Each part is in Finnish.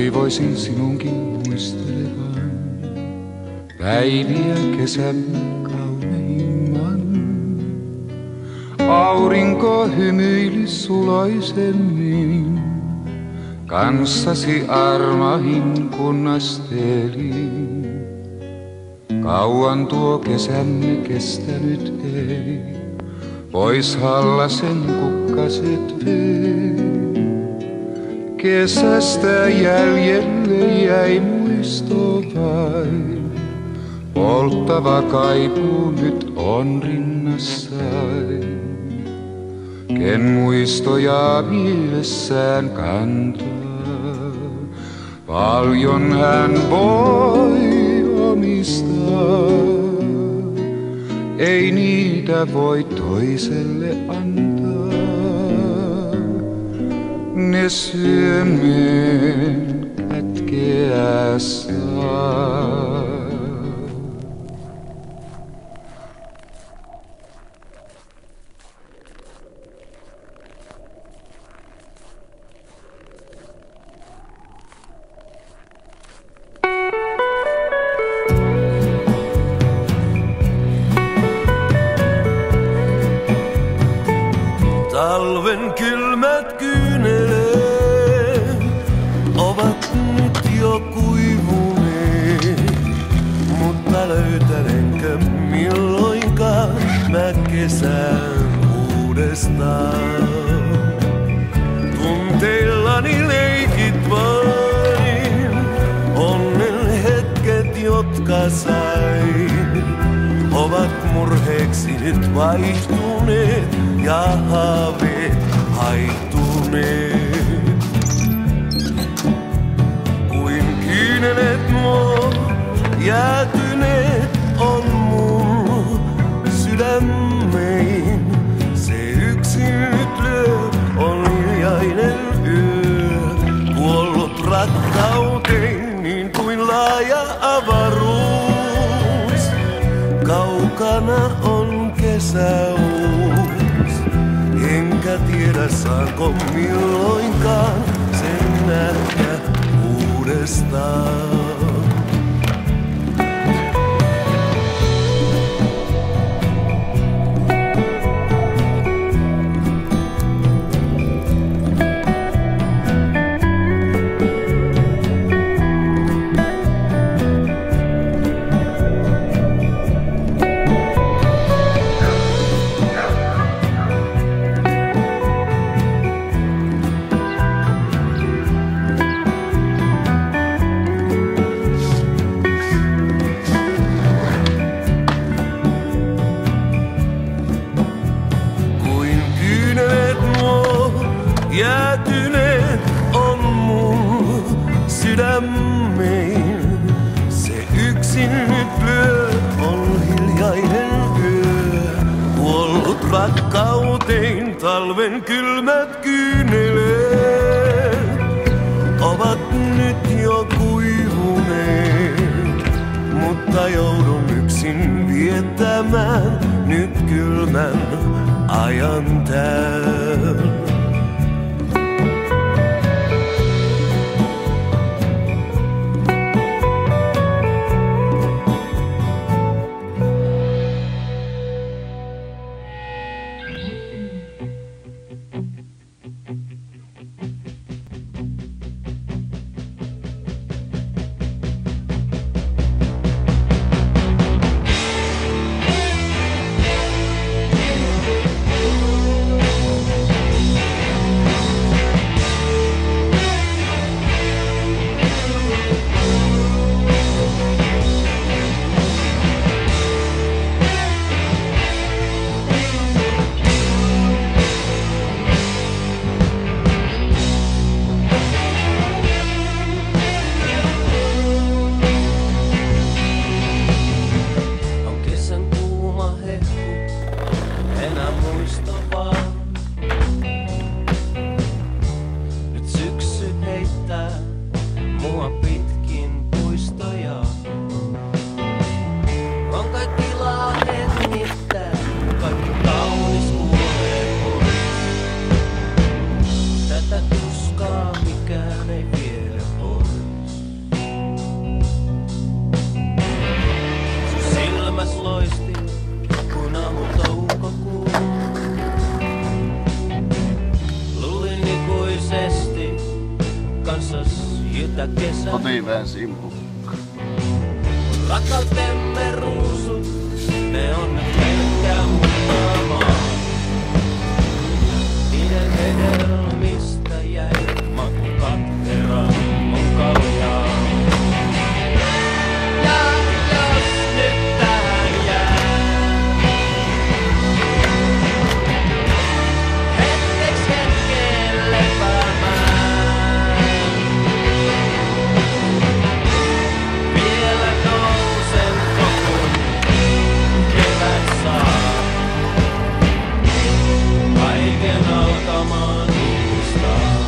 toivoisin sinunkin muistelevan päiviä kesän kauneimman. Aurinko hymyili suloisemmin, kanssasi armahin kun astelin. Kauan tuo kesämme kestänyt ei, pois Hallasen kukkaset vei. Kesästä jäljelle jäi muisto vain, polttava kaipuu nyt on rinnassain. Ken muistoja mielessään kantaa, paljon hän voi omistaa. Ei niitä voi toiselle antaa, ne syömeen kätkeä saa. Talven kylmät kyyneleet ovat nyt jo kuivuneet, mutta löytänenkö milloinkaan mä kesän uudestaan? Tunteillani leikit vain, onnen hetket jotka sain, ovat murheeksi nyt vaihtuneet ja haaveet haihtuneet. Kuin kyyneleet nuo jäätyneet on mun sydämein. Se yksin nyt lyö, on hiljainen yö, kuollut rakkauteen niin kuin laaja avaruus. Kaukana on kesäuus, enkä tiedä saanko milloinkaan sen nähdä uudestaan. Jäätyneet on mun sydämein. Se yksin nyt lyö, on hiljainen yö, kuollut rakkauteen. Talven kylmät kyyneleet ovat nyt jo kuivuneet, mutta joudun yksin viettämään nyt kylmän ajan täällä. ja kesä. Kotivään simpu. Rakkautemme ruusut, ne on nyt pelkkää muutaamaa. Niiden hedelmistä jäi maku katkeraa mun kaljaa. Ja jos nyt tähän jää, hetkeks hetkeen lepäämään. Vielä nousen kokun, kevät saa kaiken alkamaan uudestaan.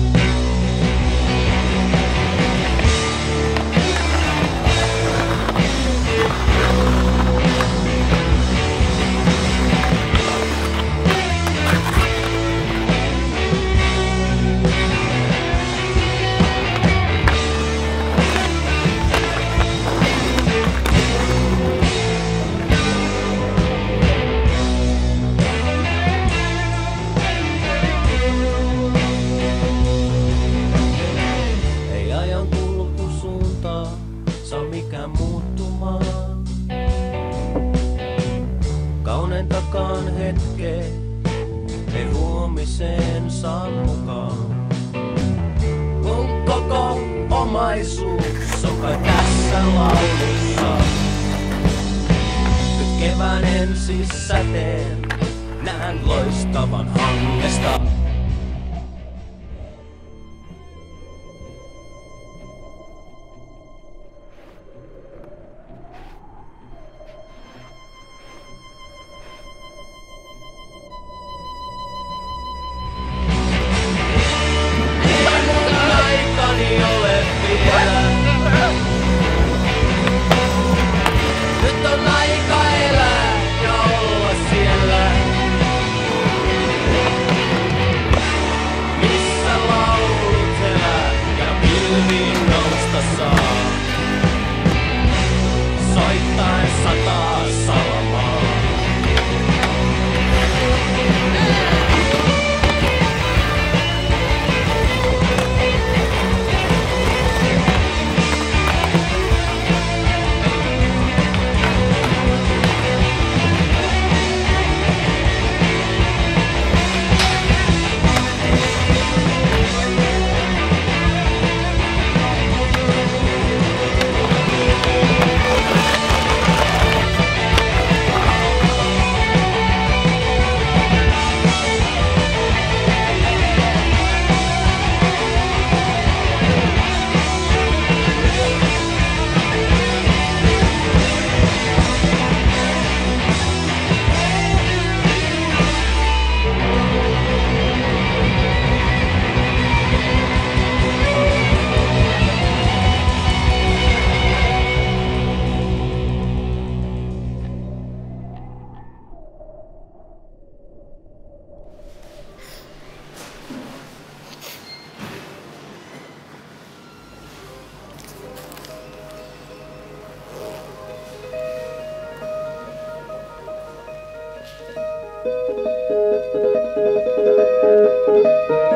Ei ajan kulkusuuntaa saa mikään muuttumaan. Kauneintakaan hetkeen ei huomiseen saa mukaan. Mun koko omaisuus on kai tässä laulussa. Nyt kevään ensisäteen näen loistavan hangesta. Aikani ole vielä. Nyt on aika elää ja olla siellä, missä laulut elää ja pilviin nousta saa. Soittaen sataa salamaa. Thank you.